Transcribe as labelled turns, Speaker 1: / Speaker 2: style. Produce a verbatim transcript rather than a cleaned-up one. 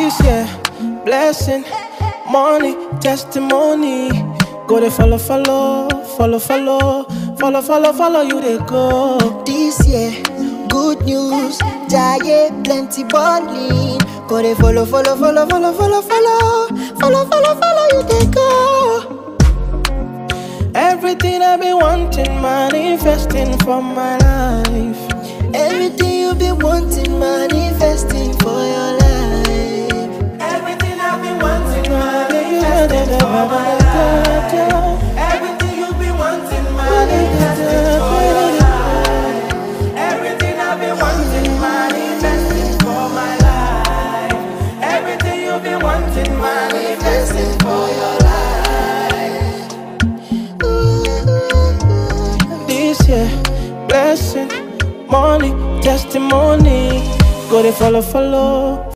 Speaker 1: This year, blessing, money, testimony. Go they follow, follow, follow, follow, follow, follow, follow you they go.
Speaker 2: This year, good news, giant plenty bonding. Go they follow, follow, follow, follow, follow, follow, follow, follow, follow you they go.
Speaker 1: Everything I've been wanting, manifesting for my life.
Speaker 2: Everything you've been wanting, manifesting for your life.
Speaker 1: Everything I've been wanting, manifesting for my life. Everything you've been wanting, manifesting for your life. Everything I've been wanting, manifesting for my life. Everything you've been wanting, manifesting for your life. This year, blessing, money, testimony. Go they follow, follow.